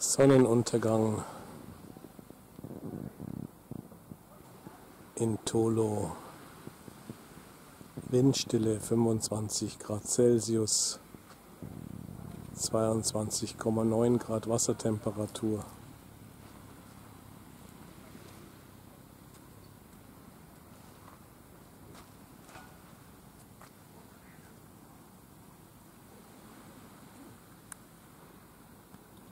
Sonnenuntergang in Tolo. Windstille 25 Grad Celsius, 22,9 Grad Wassertemperatur.